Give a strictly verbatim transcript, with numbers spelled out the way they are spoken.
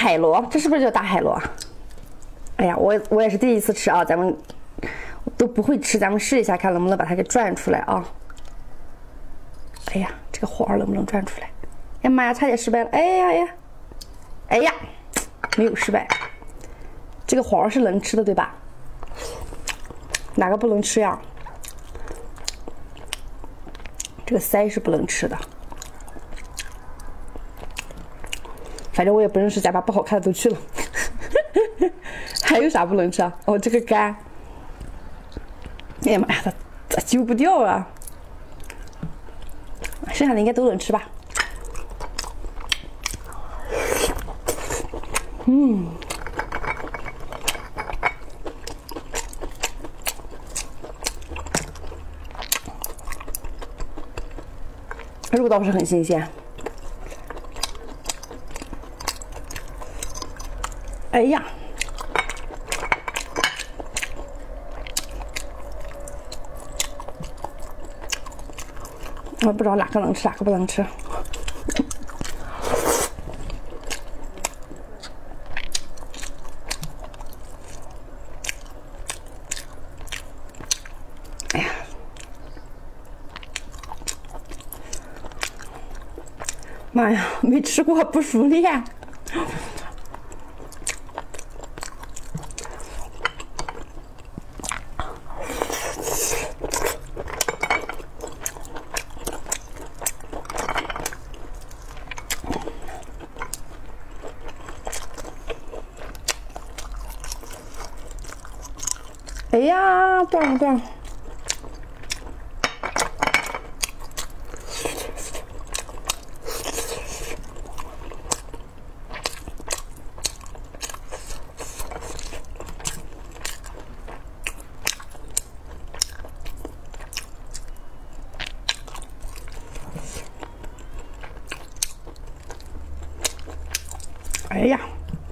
海螺，这是不是叫大海螺？哎呀，我我也是第一次吃啊，咱们都不会吃，咱们试一下，看能不能把它给转出来啊。哎呀，这个花能不能转出来？哎呀妈呀，差点失败了！哎呀哎呀，哎呀，没有失败。这个花是能吃的，对吧？哪个不能吃呀？这个腮是不能吃的。反正我也不认识，咱把不好看的都去了。还有啥不能吃啊？哦，这个肝。哎呀妈呀，它它揪不掉啊！剩下的应该都能吃吧？嗯，肉倒是很新鲜。哎呀！我不知道哪个能吃，哪个不能吃。哎呀，妈呀，没吃过不熟练。哎呀，断了断了！哎呀！